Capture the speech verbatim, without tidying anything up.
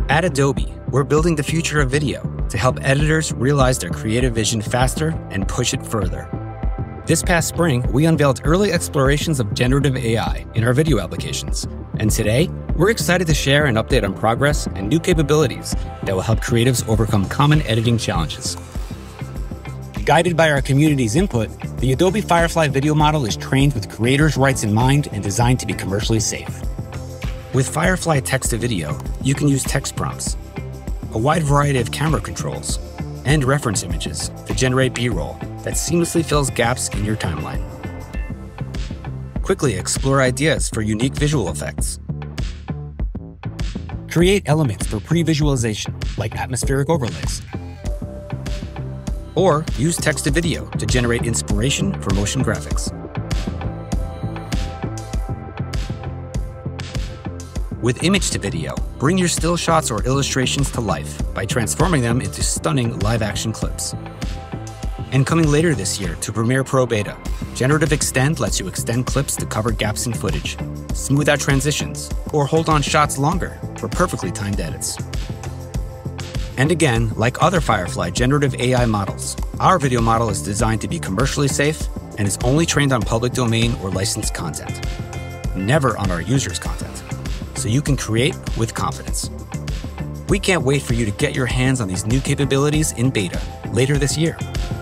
At Adobe, we're building the future of video to help editors realize their creative vision faster and push it further. This past spring, we unveiled early explorations of generative A I in our video applications. And today, we're excited to share an update on progress and new capabilities that will help creatives overcome common editing challenges. Guided by our community's input, the Adobe Firefly video model is trained with creators' rights in mind and designed to be commercially safe. With Firefly text-to-video, you can use text prompts, a wide variety of camera controls, and reference images to generate B-roll that seamlessly fills gaps in your timeline. Quickly explore ideas for unique visual effects. Create elements for pre-visualization, like atmospheric overlays. Or use text-to-video to generate inspiration for motion graphics. With image-to-video, bring your still shots or illustrations to life by transforming them into stunning live-action clips. And coming later this year to Premiere Pro Beta, Generative Extend lets you extend clips to cover gaps in footage, smooth out transitions, or hold on shots longer for perfectly timed edits. And again, like other Firefly generative A I models, our video model is designed to be commercially safe and is only trained on public domain or licensed content, never on our users' content, so you can create with confidence. We can't wait for you to get your hands on these new capabilities in beta later this year.